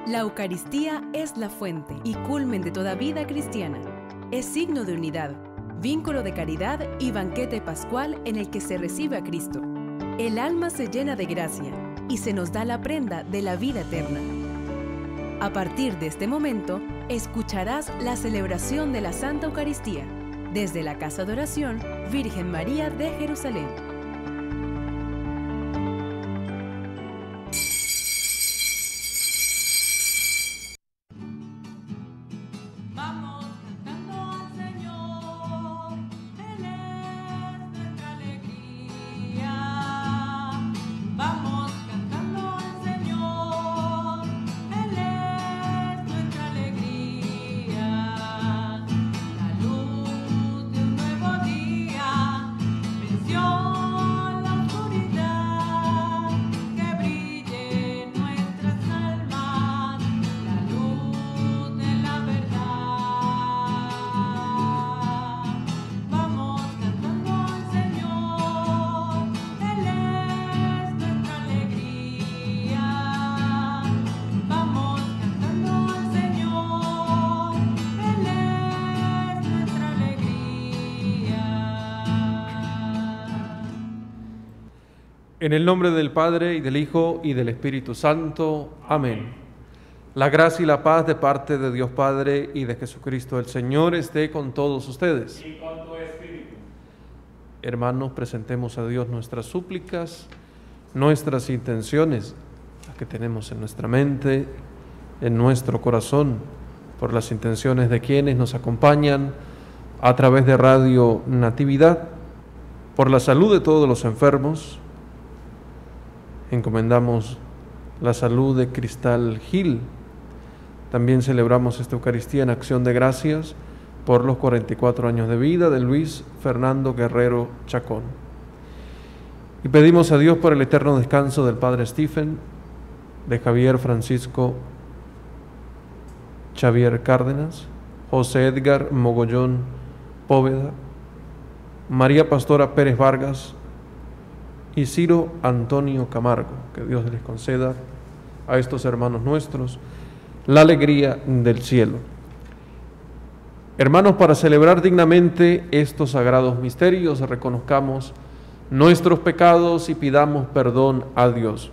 La Eucaristía es la fuente y culmen de toda vida cristiana. Es signo de unidad, vínculo de caridad y banquete pascual en el que se recibe a Cristo. El alma se llena de gracia y se nos da la prenda de la vida eterna. A partir de este momento, escucharás la celebración de la Santa Eucaristía desde la Casa de Oración Virgen María de Jerusalén. En el nombre del Padre, y del Hijo, y del Espíritu Santo. Amén. La gracia y la paz de parte de Dios Padre y de Jesucristo el Señor esté con todos ustedes. Y con tu espíritu. Hermanos, presentemos a Dios nuestras súplicas, nuestras intenciones, las que tenemos en nuestra mente, en nuestro corazón, por las intenciones de quienes nos acompañan a través de Radio Natividad, por la salud de todos los enfermos. Encomendamos la salud de Cristal Gil. También celebramos esta Eucaristía en acción de gracias por los 44 años de vida de Luis Fernando Guerrero Chacón. Y pedimos a Dios por el eterno descanso del Padre Stephen, de Javier Francisco Xavier Cárdenas, José Edgar Mogollón Póveda, María Pastora Pérez Vargas y Ciro Antonio Camargo. Que Dios les conceda a estos hermanos nuestros la alegría del cielo. Hermanos, para celebrar dignamente estos sagrados misterios, reconozcamos nuestros pecados y pidamos perdón a Dios.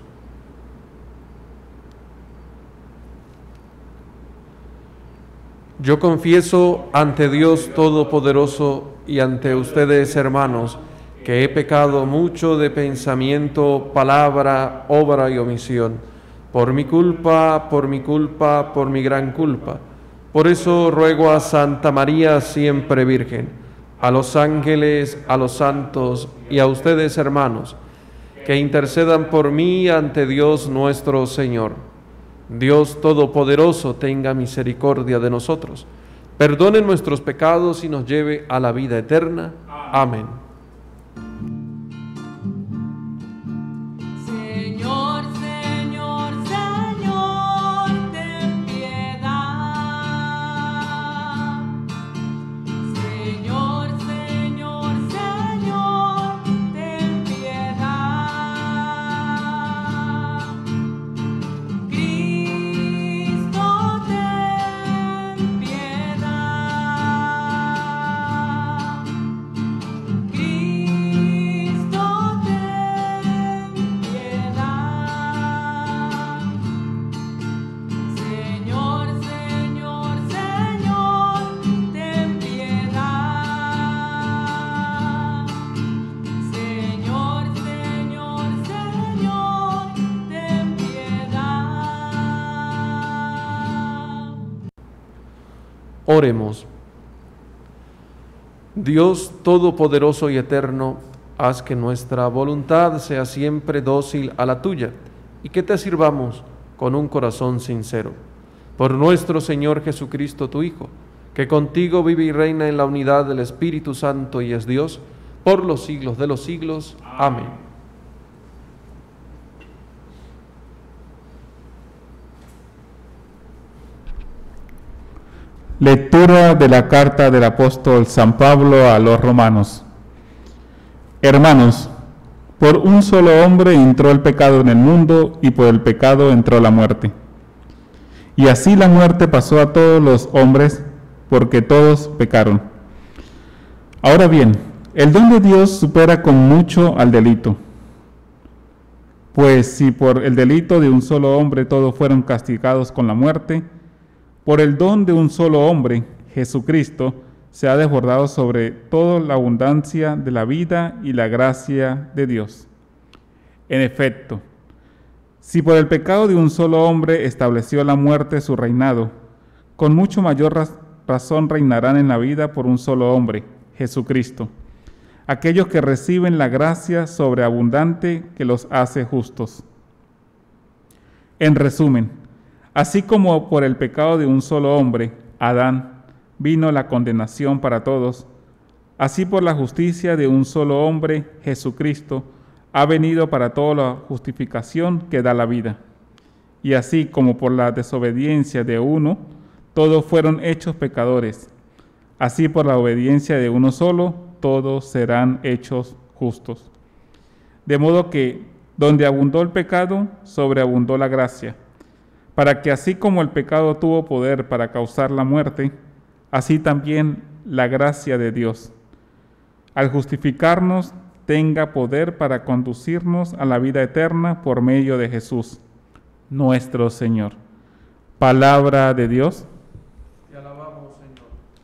Yo confieso ante Dios Todopoderoso y ante ustedes, hermanos, que he pecado mucho de pensamiento, palabra, obra y omisión, por mi culpa, por mi gran culpa. Por eso ruego a Santa María, siempre Virgen, a los ángeles, a los santos y a ustedes, hermanos, que intercedan por mí ante Dios nuestro Señor. Dios Todopoderoso tenga misericordia de nosotros, perdone nuestros pecados y nos lleve a la vida eterna. Amén. Oremos. Dios Todopoderoso y Eterno, haz que nuestra voluntad sea siempre dócil a la tuya y que te sirvamos con un corazón sincero. Por nuestro Señor Jesucristo, tu Hijo, que contigo vive y reina en la unidad del Espíritu Santo y es Dios, por los siglos de los siglos. Amén. Lectura de la carta del apóstol San Pablo a los romanos. Hermanos, por un solo hombre entró el pecado en el mundo y por el pecado entró la muerte. Y así la muerte pasó a todos los hombres, porque todos pecaron. Ahora bien, el don de Dios supera con mucho al delito. Pues si por el delito de un solo hombre todos fueron castigados con la muerte, por el don de un solo hombre, Jesucristo, se ha desbordado sobre toda la abundancia de la vida y la gracia de Dios. En efecto, si por el pecado de un solo hombre estableció la muerte su reinado, con mucho mayor razón reinarán en la vida por un solo hombre, Jesucristo, aquellos que reciben la gracia sobreabundante que los hace justos. En resumen, así como por el pecado de un solo hombre, Adán, vino la condenación para todos, así por la justicia de un solo hombre, Jesucristo, ha venido para toda la justificación que da la vida. Y así como por la desobediencia de uno, todos fueron hechos pecadores, así por la obediencia de uno solo, todos serán hechos justos. De modo que, donde abundó el pecado, sobreabundó la gracia, para que así como el pecado tuvo poder para causar la muerte, así también la gracia de Dios, al justificarnos, tenga poder para conducirnos a la vida eterna por medio de Jesús, nuestro Señor. Palabra de Dios. Te alabamos, Señor.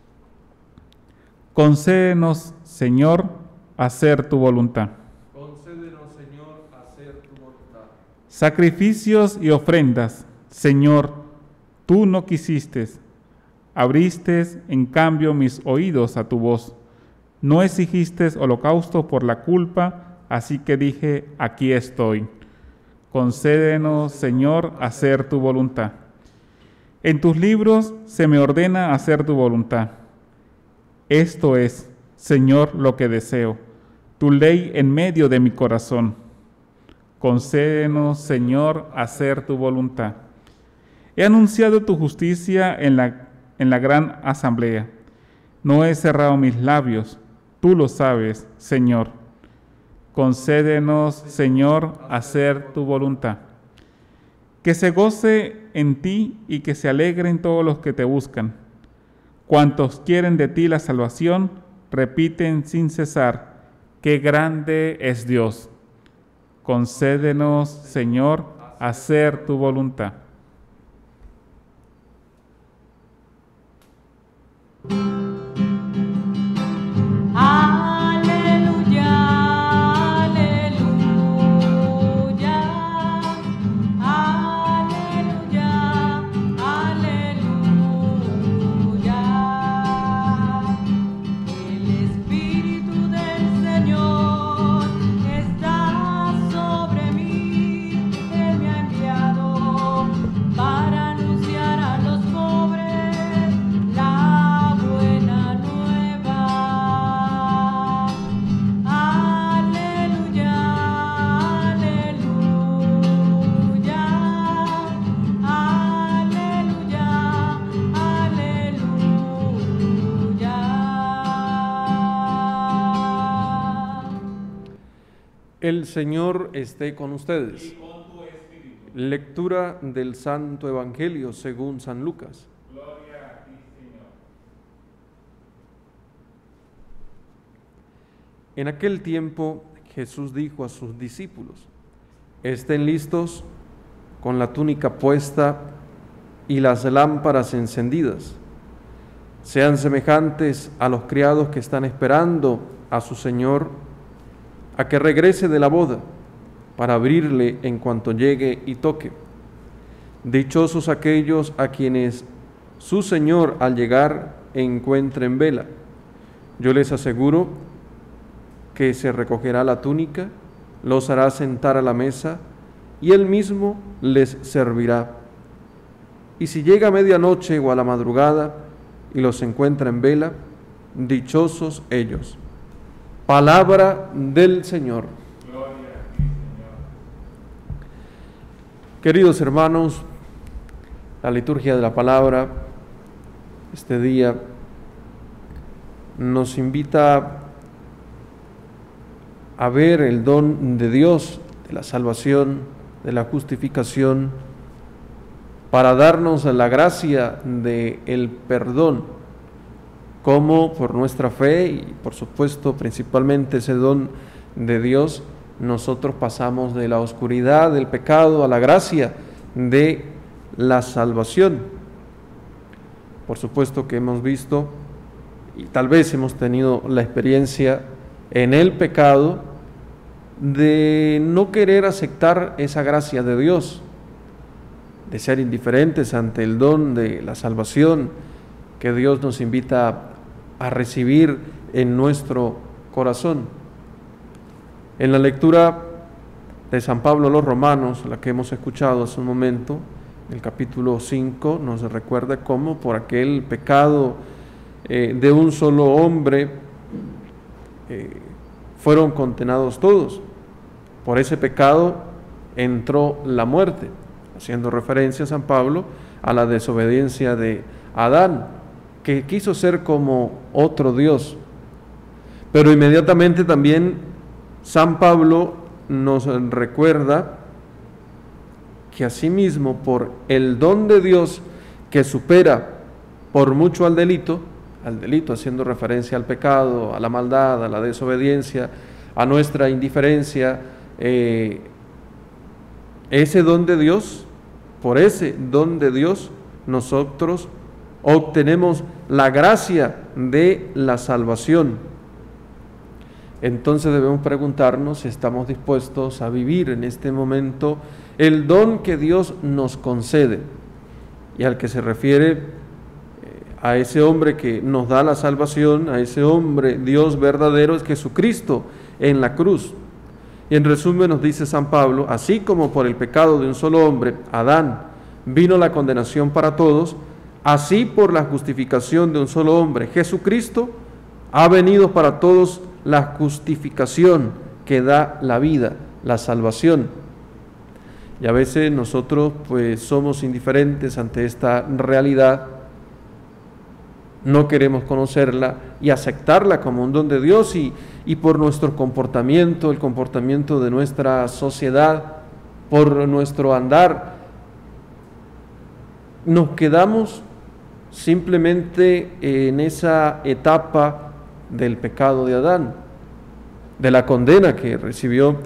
Concédenos, Señor, hacer tu voluntad. Concédenos, Señor, hacer tu voluntad. Sacrificios y ofrendas, Señor, tú no quisiste. Abriste, en cambio, mis oídos a tu voz. No exigiste holocausto por la culpa, así que dije, aquí estoy. Concédenos, Señor, hacer tu voluntad. En tus libros se me ordena hacer tu voluntad. Esto es, Señor, lo que deseo, tu ley en medio de mi corazón. Concédenos, Señor, hacer tu voluntad. He anunciado tu justicia en la gran asamblea. No he cerrado mis labios, tú lo sabes, Señor. Concédenos, Señor, hacer tu voluntad. Que se goce en ti y que se alegren todos los que te buscan. Cuantos quieren de ti la salvación, repiten sin cesar, qué grande es Dios. Concédenos, Señor, hacer tu voluntad. El Señor esté con ustedes. Lectura del Santo Evangelio según San Lucas. Gloria a ti, Señor. En aquel tiempo Jesús dijo a sus discípulos: estén listos con la túnica puesta y las lámparas encendidas. Sean semejantes a los criados que están esperando a su Señor a que regrese de la boda, para abrirle en cuanto llegue y toque. Dichosos aquellos a quienes su Señor al llegar encuentre en vela. Yo les aseguro que se recogerá la túnica, los hará sentar a la mesa y él mismo les servirá. Y si llega a medianoche o a la madrugada y los encuentra en vela, dichosos ellos. Palabra del Señor. Gloria a ti, Señor. Queridos hermanos, la liturgia de la palabra este día nos invita a ver el don de Dios, de la salvación, de la justificación, para darnos la gracia del perdón, como por nuestra fe y por supuesto principalmente ese don de Dios, nosotros pasamos de la oscuridad del pecado a la gracia de la salvación. Por supuesto que hemos visto y tal vez hemos tenido la experiencia en el pecado de no querer aceptar esa gracia de Dios, de ser indiferentes ante el don de la salvación que Dios nos invita a recibir en nuestro corazón. En la lectura de San Pablo a los Romanos, la que hemos escuchado hace un momento, el capítulo 5 nos recuerda cómo por aquel pecado de un solo hombre fueron condenados todos. Por ese pecado entró la muerte, haciendo referencia San Pablo a la desobediencia de Adán, que quiso ser como otro Dios. Pero inmediatamente también San Pablo nos recuerda que asimismo por el don de Dios que supera por mucho al delito haciendo referencia al pecado, a la maldad, a la desobediencia, a nuestra indiferencia, ese don de Dios, por ese don de Dios nosotros obtenemos la gracia de la salvación. Entonces debemos preguntarnos si estamos dispuestos a vivir en este momento el don que Dios nos concede y al que se refiere a ese hombre que nos da la salvación, a ese hombre Dios verdadero, es Jesucristo en la cruz. Y en resumen nos dice San Pablo, así como por el pecado de un solo hombre, Adán, vino la condenación para todos, así por la justificación de un solo hombre, Jesucristo, ha venido para todos la justificación que da la vida, la salvación. Y a veces nosotros pues somos indiferentes ante esta realidad, no queremos conocerla y aceptarla como un don de Dios y por nuestro comportamiento, el comportamiento de nuestra sociedad, por nuestro andar, nos quedamos simplemente en esa etapa del pecado de Adán, de la condena que recibió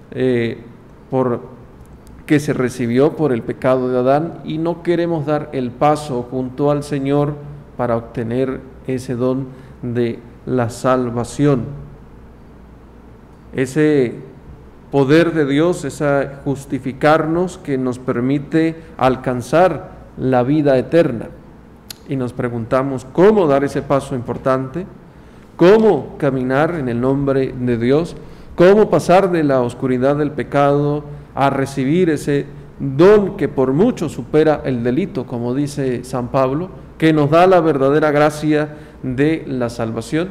que se recibió por el pecado de Adán, y no queremos dar el paso junto al Señor para obtener ese don de la salvación. Ese poder de Dios, esa justificarnos que nos permite alcanzar la vida eterna. Y nos preguntamos cómo dar ese paso importante, cómo caminar en el nombre de Dios, cómo pasar de la oscuridad del pecado a recibir ese don que por mucho supera el delito, como dice San Pablo, que nos da la verdadera gracia de la salvación.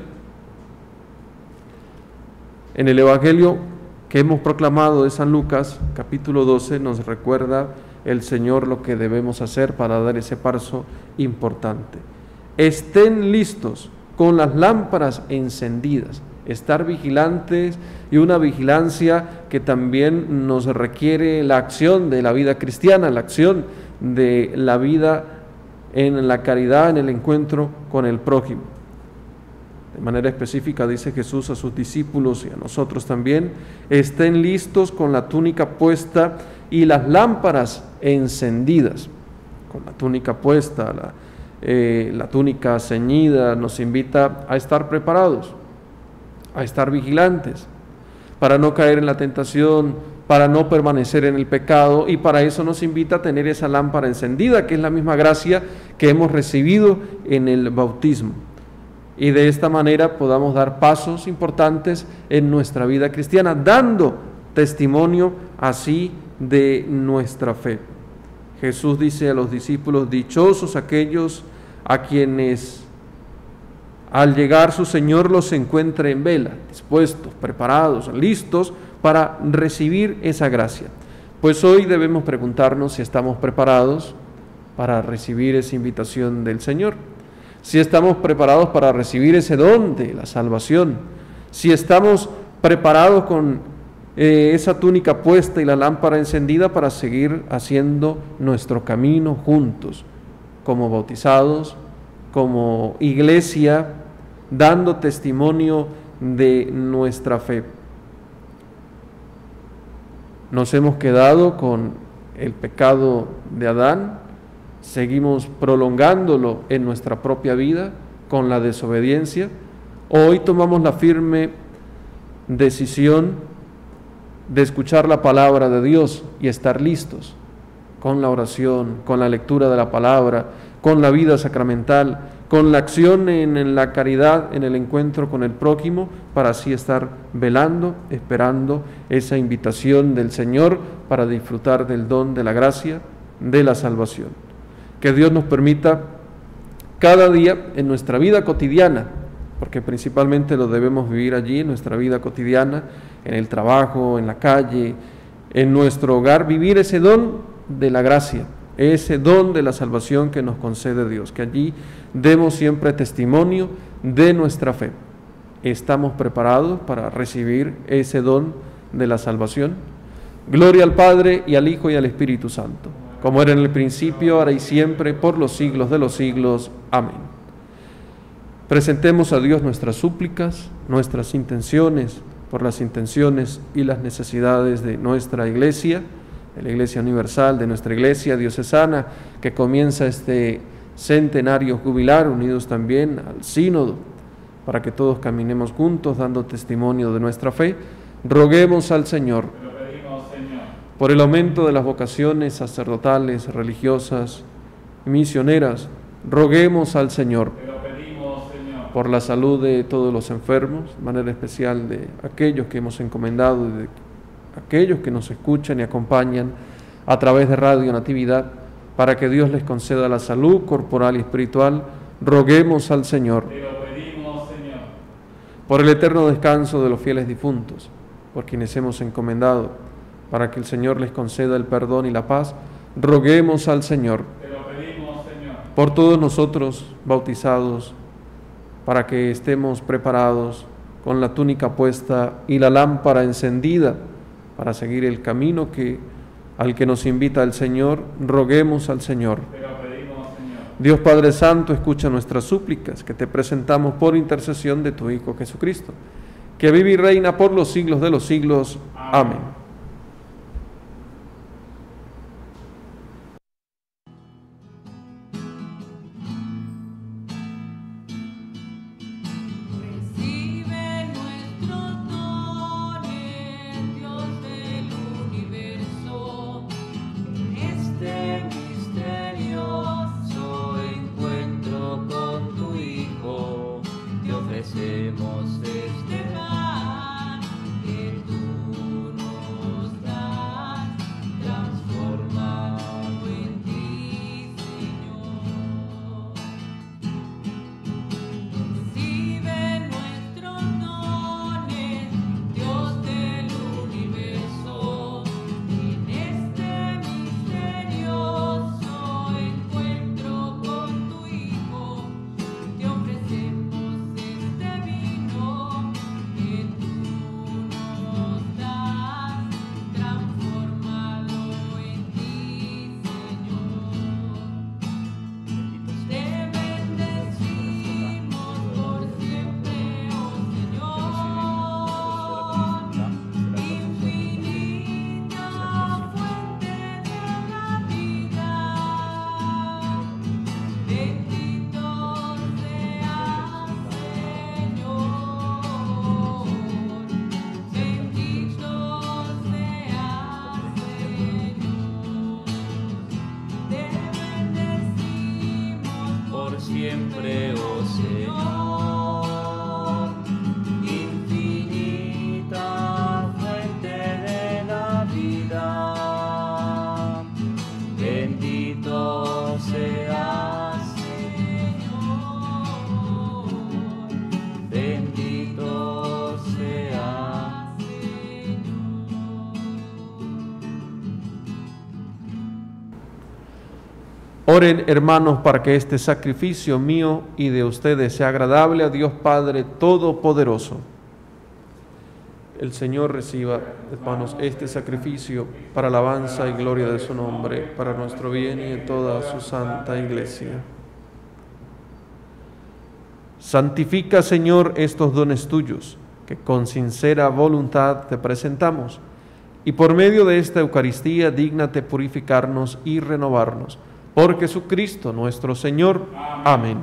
En el Evangelio que hemos proclamado de San Lucas, capítulo 12, nos recuerda el Señor lo que debemos hacer para dar ese paso importante. Estén listos con las lámparas encendidas, estar vigilantes, y una vigilancia que también nos requiere la acción de la vida cristiana, la acción de la vida en la caridad, en el encuentro con el prójimo. De manera específica dice Jesús a sus discípulos y a nosotros también, estén listos con la túnica puesta y las lámparas encendidas. Con la túnica puesta, la túnica ceñida, nos invita a estar preparados, a estar vigilantes, para no caer en la tentación, para no permanecer en el pecado, y para eso nos invita a tener esa lámpara encendida, que es la misma gracia que hemos recibido en el bautismo. Y de esta manera podamos dar pasos importantes en nuestra vida cristiana, dando testimonio así de nuestra fe. Jesús dice a los discípulos, dichosos aquellos a quienes al llegar su Señor los encuentre en vela, dispuestos, preparados, listos para recibir esa gracia. Pues hoy debemos preguntarnos si estamos preparados para recibir esa invitación del Señor, si estamos preparados para recibir ese don de la salvación, si estamos preparados con esa túnica puesta y la lámpara encendida para seguir haciendo nuestro camino juntos, como bautizados, como iglesia, dando testimonio de nuestra fe. Nos hemos quedado con el pecado de Adán, seguimos prolongándolo en nuestra propia vida con la desobediencia. Hoy tomamos la firme decisión de escuchar la palabra de Dios y estar listos con la oración, con la lectura de la palabra, con la vida sacramental, con la acción en la caridad, en el encuentro con el prójimo, para así estar velando, esperando esa invitación del Señor para disfrutar del don de la gracia, de la salvación. Que Dios nos permita cada día en nuestra vida cotidiana, porque principalmente lo debemos vivir allí, en nuestra vida cotidiana, en el trabajo, en la calle, en nuestro hogar, vivir ese don de la gracia, ese don de la salvación que nos concede Dios, que allí demos siempre testimonio de nuestra fe. ¿Estamos preparados para recibir ese don de la salvación? Gloria al Padre, y al Hijo, y al Espíritu Santo, como era en el principio, ahora y siempre, por los siglos de los siglos. Amén. Presentemos a Dios nuestras súplicas, nuestras intenciones, por las intenciones y las necesidades de nuestra Iglesia, de la Iglesia Universal, de nuestra Iglesia Diocesana, que comienza este centenario jubilar, unidos también al sínodo, para que todos caminemos juntos dando testimonio de nuestra fe. Roguemos al Señor, por el aumento de las vocaciones sacerdotales, religiosas, misioneras. Roguemos al Señor, por la salud de todos los enfermos, de manera especial de aquellos que hemos encomendado y de aquellos que nos escuchan y acompañan a través de Radio Natividad, para que Dios les conceda la salud corporal y espiritual. Roguemos al Señor. Te lo pedimos, Señor. Por el eterno descanso de los fieles difuntos, por quienes hemos encomendado, para que el Señor les conceda el perdón y la paz. Roguemos al Señor. Te lo pedimos, Señor. Por todos nosotros bautizados, para que estemos preparados con la túnica puesta y la lámpara encendida para seguir el camino al que nos invita el Señor. Roguemos al Señor. Te lo pedimos, Señor. Dios Padre Santo, escucha nuestras súplicas que te presentamos por intercesión de tu Hijo Jesucristo, que vive y reina por los siglos de los siglos. Amén. Siempre, oh Señor, infinita fuente de la vida, bendito seas, Señor, bendito seas, Señor. Oren, hermanos, para que este sacrificio mío y de ustedes sea agradable a Dios Padre Todopoderoso. El Señor reciba de manos este sacrificio para alabanza y gloria de su nombre, para nuestro bien y de toda su santa Iglesia. Santifica, Señor, estos dones tuyos, que con sincera voluntad te presentamos, y por medio de esta Eucaristía dígnate purificarnos y renovarnos. Por Jesucristo nuestro Señor. Amén.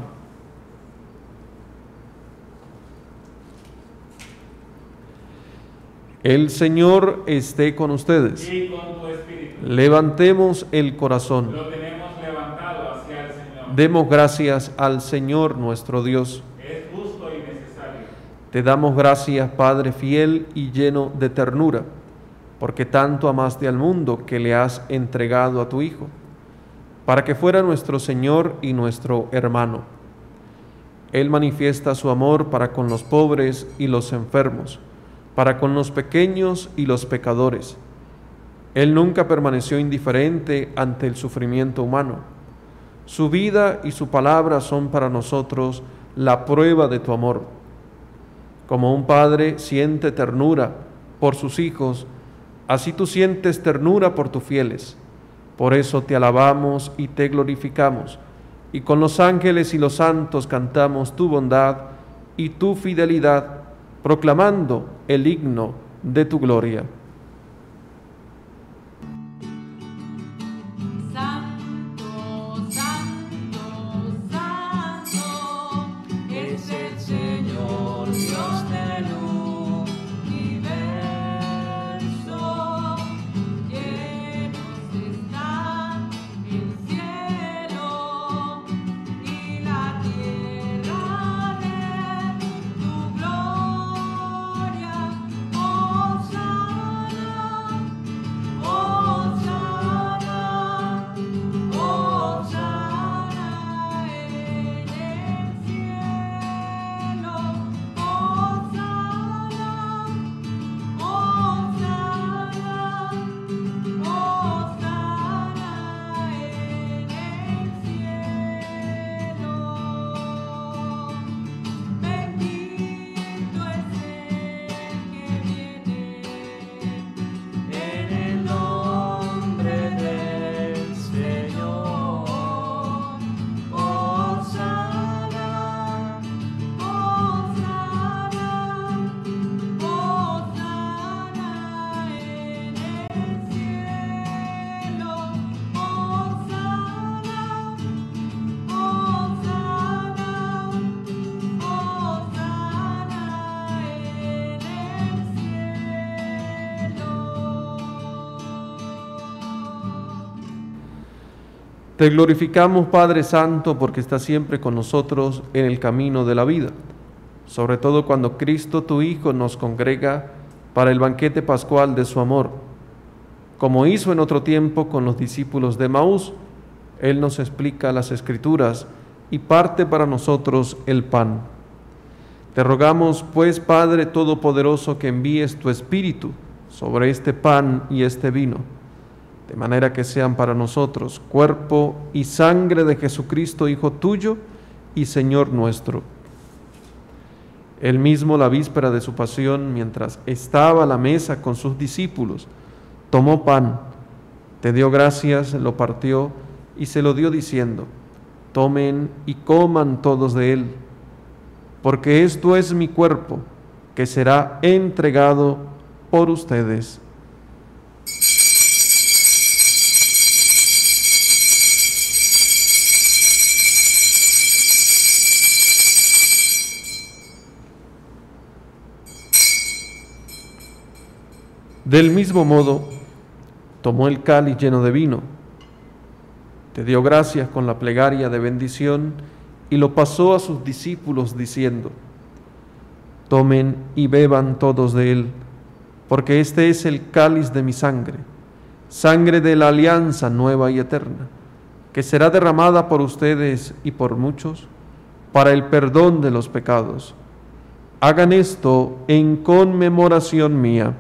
El Señor esté con ustedes. Y con tu espíritu. Levantemos el corazón. Lo tenemos levantado hacia el Señor. Demos gracias al Señor nuestro Dios. Es justo y necesario. Te damos gracias, Padre fiel y lleno de ternura, porque tanto amaste al mundo que le has entregado a tu Hijo, para que fuera nuestro Señor y nuestro hermano. Él manifiesta su amor para con los pobres y los enfermos, para con los pequeños y los pecadores. Él nunca permaneció indiferente ante el sufrimiento humano. Su vida y su palabra son para nosotros la prueba de tu amor. Como un padre siente ternura por sus hijos, así tú sientes ternura por tus fieles. Por eso te alabamos y te glorificamos, y con los ángeles y los santos cantamos tu bondad y tu fidelidad, proclamando el himno de tu gloria. Santo, santo, santo, es el Señor Dios del universo. Llenos están el cielo y la tierra de tu gloria. Hosana, Hosana, Hosana en el cielo. Hosana, Hosana, Hosana en el cielo. Bendito es el que viene En el nombre del Señor. Hosana, Hosana, Hosana en el cielo. Hosana, Hosana, en el cielo. Te glorificamos, Padre Santo, porque estás siempre con nosotros en el camino de la vida, sobre todo cuando Cristo, tu Hijo, nos congrega para el banquete pascual de su amor. Como hizo en otro tiempo con los discípulos de Maús, Él nos explica las Escrituras y parte para nosotros el pan. Te rogamos, pues, Padre Todopoderoso, que envíes tu Espíritu sobre este pan y este vino, de manera que sean para nosotros cuerpo y sangre de Jesucristo, Hijo tuyo y Señor nuestro. Él mismo, la víspera de su pasión, mientras estaba a la mesa con sus discípulos, tomó pan, te dio gracias, lo partió y se lo dio diciendo: tomen y coman todos de él, porque esto es mi cuerpo, que será entregado por ustedes. Del mismo modo, tomó el cáliz lleno de vino, te dio gracias con la plegaria de bendición y lo pasó a sus discípulos diciendo: tomen y beban todos de él, porque este es el cáliz de mi sangre, sangre de la alianza nueva y eterna, que será derramada por ustedes y por muchos para el perdón de los pecados. Hagan esto en conmemoración mía.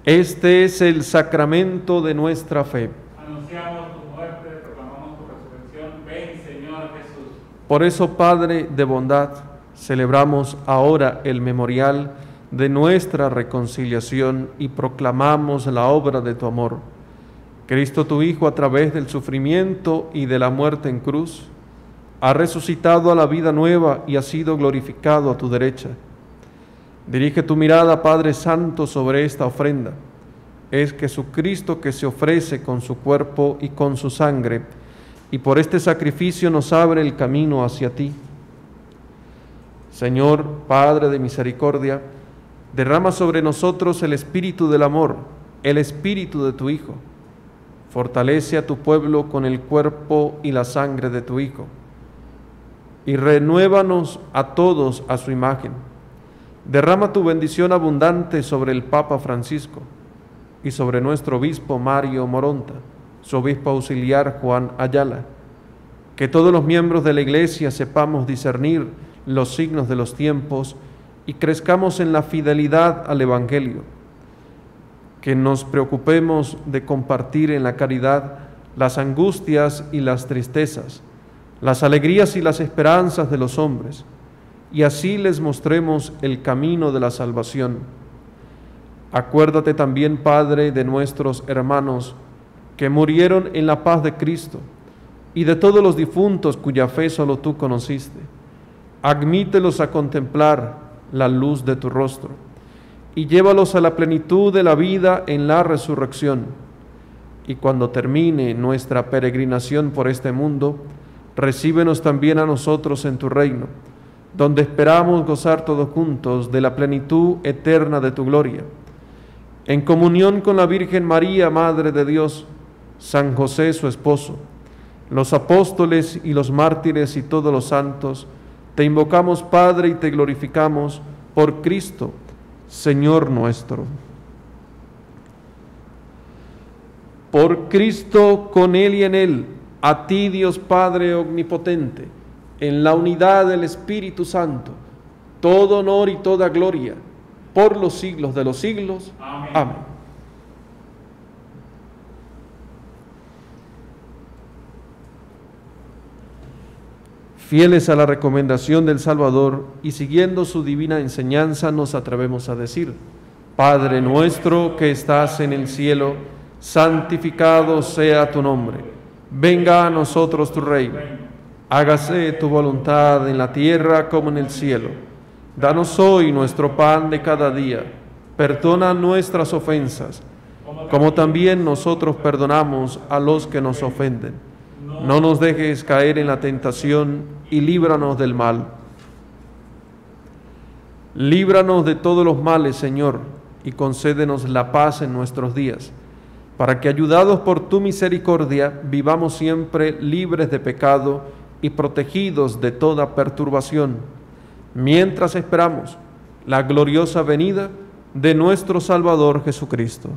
Este es el sacramento de nuestra fe. Anunciamos tu muerte, proclamamos tu resurrección. Ven, Señor Jesús. Por eso, Padre de bondad, celebramos ahora el memorial de nuestra reconciliación y proclamamos la obra de tu amor. Cristo, tu Hijo, a través del sufrimiento y de la muerte en cruz, ha resucitado a la vida nueva y ha sido glorificado a tu derecha. Dirige tu mirada, Padre Santo, sobre esta ofrenda. Es Jesucristo que se ofrece con su cuerpo y con su sangre, y por este sacrificio nos abre el camino hacia ti. Señor, Padre de misericordia, derrama sobre nosotros el espíritu del amor, el espíritu de tu Hijo. Fortalece a tu pueblo con el cuerpo y la sangre de tu Hijo, y renuévanos a todos a su imagen. Derrama tu bendición abundante sobre el Papa Francisco y sobre nuestro obispo Mario Moronta, su obispo auxiliar Juan Ayala. Que todos los miembros de la Iglesia sepamos discernir los signos de los tiempos y crezcamos en la fidelidad al Evangelio. Que nos preocupemos de compartir en la caridad las angustias y las tristezas, las alegrías y las esperanzas de los hombres, y así les mostremos el camino de la salvación. Acuérdate también, Padre, de nuestros hermanos que murieron en la paz de Cristo y de todos los difuntos cuya fe solo tú conociste. Admítelos a contemplar la luz de tu rostro y llévalos a la plenitud de la vida en la resurrección. Y cuando termine nuestra peregrinación por este mundo, recíbenos también a nosotros en tu reino, donde esperamos gozar todos juntos de la plenitud eterna de tu gloria. En comunión con la Virgen María, Madre de Dios, San José, su esposo, los apóstoles y los mártires y todos los santos, te invocamos, Padre, y te glorificamos por Cristo, Señor nuestro. Por Cristo, con Él y en Él, a ti, Dios Padre omnipotente, en la unidad del Espíritu Santo, todo honor y toda gloria, por los siglos de los siglos. Amén. Amén. Fieles a la recomendación del Salvador y siguiendo su divina enseñanza, nos atrevemos a decir: Padre nuestro que estás en el cielo, santificado sea tu nombre. Venga a nosotros tu reino. Hágase tu voluntad en la tierra como en el cielo. Danos hoy nuestro pan de cada día. Perdona nuestras ofensas, como también nosotros perdonamos a los que nos ofenden. No nos dejes caer en la tentación y líbranos del mal. Líbranos de todos los males, Señor, y concédenos la paz en nuestros días, para que, ayudados por tu misericordia, vivamos siempre libres de pecado y protegidos de toda perturbación, mientras esperamos la gloriosa venida de nuestro Salvador Jesucristo.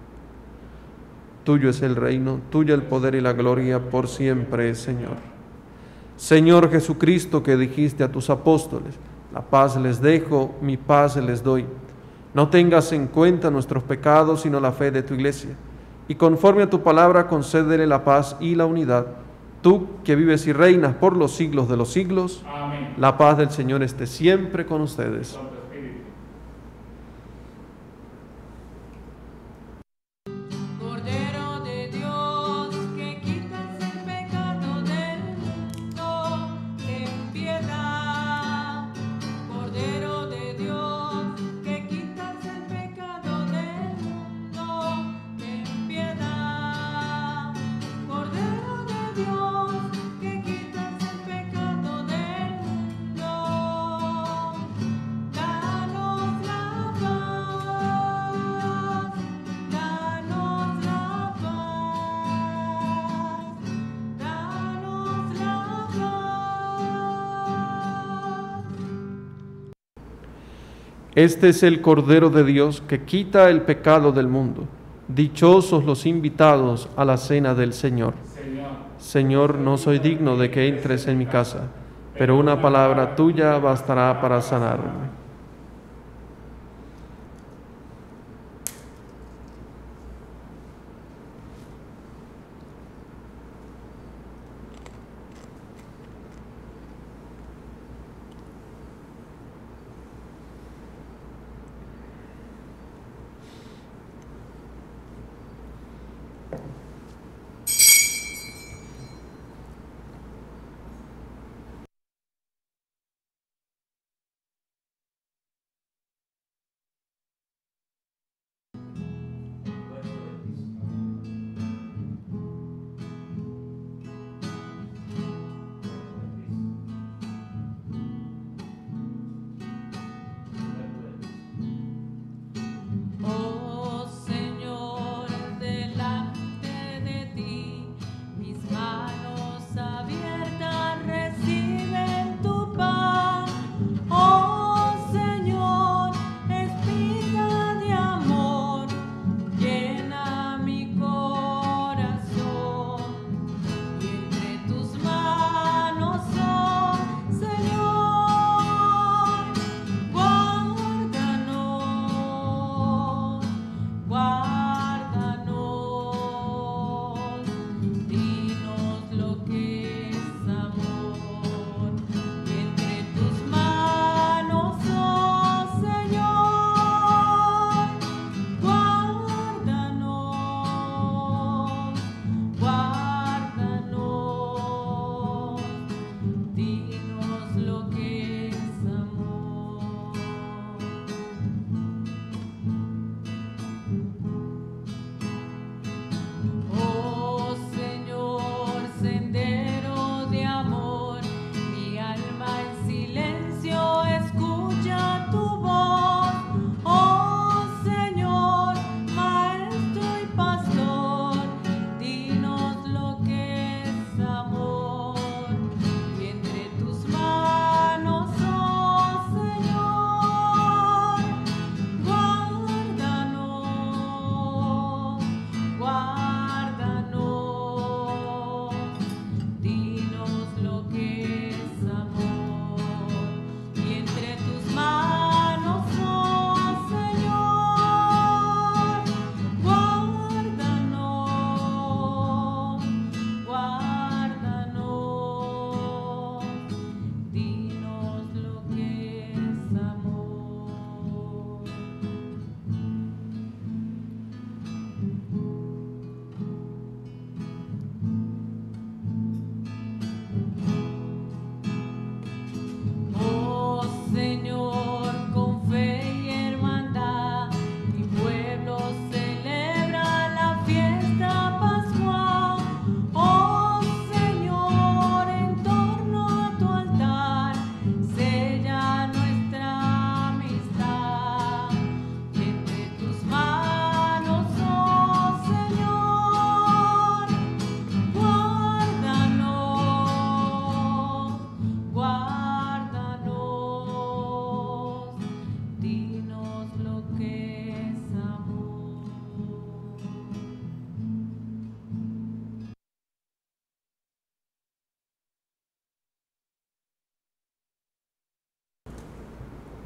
Tuyo es el reino, tuyo el poder y la gloria por siempre, Señor. Señor Jesucristo, que dijiste a tus apóstoles: la paz les dejo, mi paz les doy. No tengas en cuenta nuestros pecados, sino la fe de tu Iglesia, y conforme a tu palabra concédele la paz y la unidad. Tú que vives y reinas por los siglos de los siglos. Amén. La paz del Señor esté siempre con ustedes. Con tu espíritu. Cordero de Dios, que quitas el pecado del mundo, ten piedad. Cordero de Dios, que quitas el pecado del mundo, ten piedad. Cordero de Dios, que quitas el pecado del mundo, danos la paz, danos la paz, danos la paz. Este es el Cordero de Dios que quita el pecado del mundo. Dichosos los invitados a la cena del Señor. Señor, no soy digno de que entres en mi casa, pero una palabra tuya bastará para sanarme.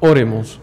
Oremos.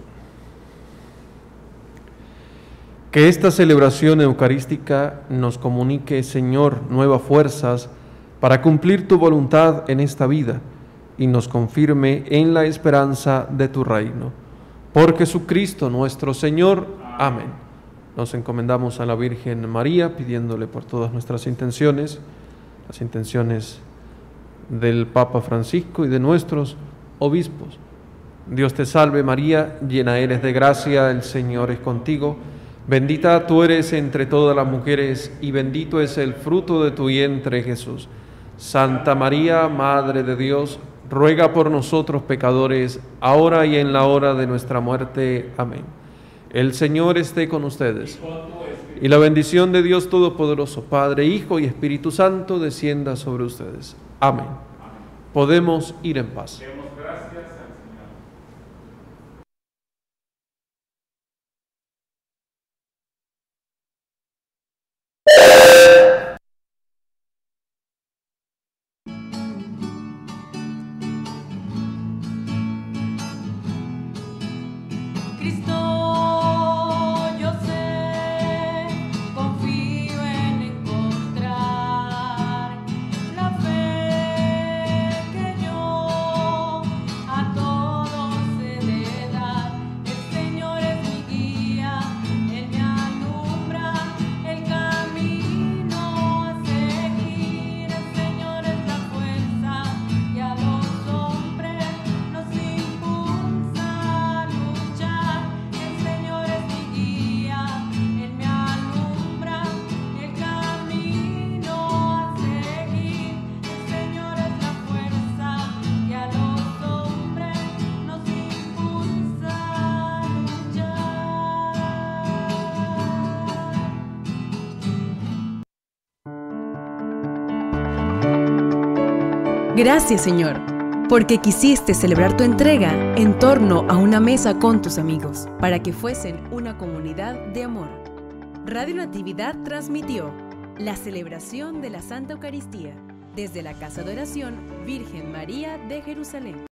Que esta celebración eucarística nos comunique, Señor, nuevas fuerzas para cumplir tu voluntad en esta vida y nos confirme en la esperanza de tu reino. Por Jesucristo nuestro Señor. Amén. Nos encomendamos a la Virgen María, pidiéndole por todas nuestras intenciones, las intenciones del Papa Francisco y de nuestros obispos. Dios te salve María, llena eres de gracia, el Señor es contigo. Bendita tú eres entre todas las mujeres y bendito es el fruto de tu vientre, Jesús. Santa María, Madre de Dios, ruega por nosotros pecadores, ahora y en la hora de nuestra muerte. Amén. El Señor esté con ustedes. Y la bendición de Dios Todopoderoso, Padre, Hijo y Espíritu Santo, descienda sobre ustedes. Amén. Podemos ir en paz. Cristo, yo sé, confío en encontrar la fe que yo a todos he de dar. El Señor es mi guía, Él me alumbra el camino a seguir. El Señor es la fuerza y a los hombres nos impulsa a luchar. El Señor es mi guía, Él me alumbra el camino a seguir. El Señor es la fuerza y a los hombres nos impulsa a luchar. Gracias, Señor, porque quisiste celebrar tu entrega en torno a una mesa con tus amigos, para que fuesen una comunidad de amor. Radio Natividad transmitió la celebración de la Santa Eucaristía desde la Casa de Oración Virgen María de Jerusalén.